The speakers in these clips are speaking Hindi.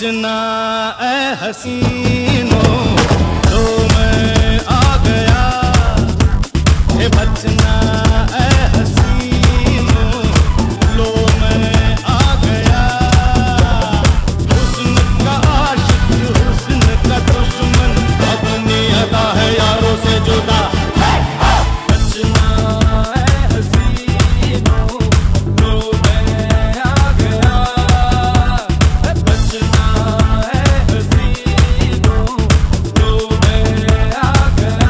बचना ए हसीनों, तो मैं आ गया। ये बचना ए हसीनों, लो मैं आ गया। हुस्न का आशिक, हुस्न का दुश्मन, अपनी अदा है यारों से जुदा। बचना ए हसीनों, लो मैं आ गया। बचना ए हसीनों, लो मैं आ गया।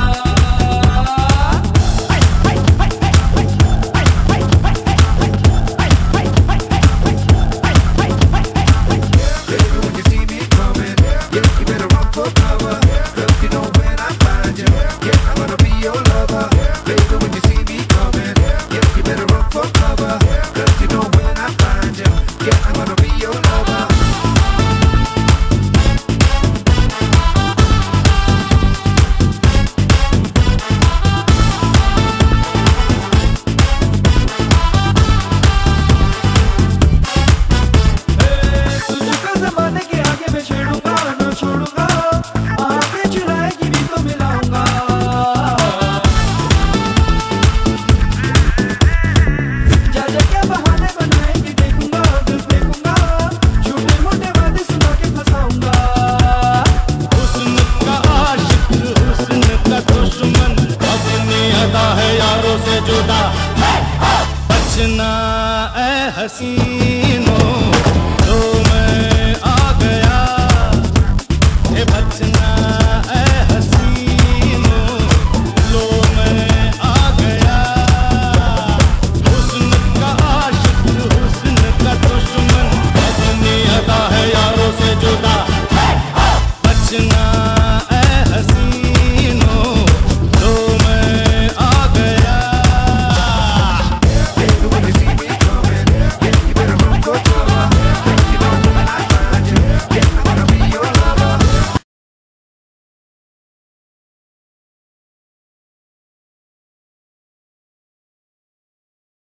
बचना ए हसीनों,